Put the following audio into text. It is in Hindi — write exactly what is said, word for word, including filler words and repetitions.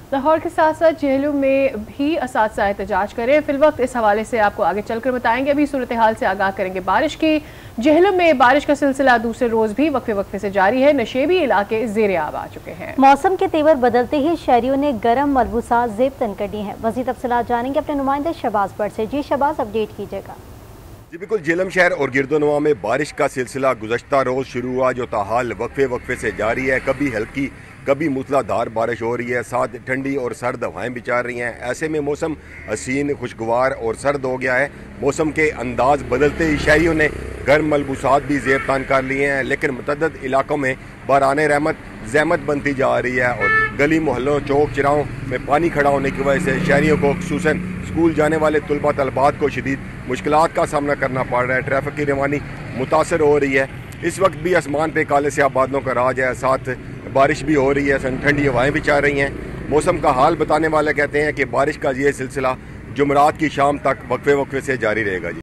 लाहौर के साथ साथ जेहलम में भी असातिज़ा एहतजाज करें। फिलवक्त इस हवाले से आपको आगे चलकर बताएंगे। अभी सूरत हाल से आगाह करेंगे बारिश की। जेहलम में बारिश का सिलसिला दूसरे रोज भी वक्फे वक्फे से जारी है। नशेबी इलाके ज़ेरे आब आ चुके हैं। मौसम के तेवर बदलते ही शहरियों ने गर्म मलबूसात ज़ेब तन कर दी हैं। मज़ीद तफसीलात जानेंगे अपने नुमाइंदे शहबाज पर से। जी शहबाज, अपडेट कीजिएगा। जी बिल्कुल, जेहलम शहर और गिरदोनवा में बारिश का सिलसिला गुज़श्ता रोज़ शुरू हुआ, जो ताहाल वक्फे वक्फे से जारी है। कभी हल्की कभी मूसलाधार बारिश हो रही है, साथ ठंडी और सर्द हवाएं भी चल रही हैं। ऐसे में मौसम हसीन, खुशगवार और सर्द हो गया है। मौसम के अंदाज बदलते ही शहरियों ने गर्म मलबूसात भी ज़ेब तान कर लिए हैं, लेकिन मुतअद्दिद इलाकों में बाराने रहमत ज़हमत बनती जा रही है और गली मोहल्लों चौक चौराहों में पानी खड़ा होने की वजह से शहरियों को खुसूसन स्कूल जाने वाले तलबा तलबात को शदीद मुश्किलात का सामना करना पड़ रहा है। ट्रैफिक की रवानी मुतासर हो रही है। इस वक्त भी आसमान पे काले स्याह बादलों का राज है, साथ बारिश भी हो रही है, ठंडी हवाएं भी चल रही हैं। मौसम का हाल बताने वाले कहते हैं कि बारिश का ये सिलसिला जुमरात की शाम तक वक्फे वक्फे से जारी रहेगा। जी।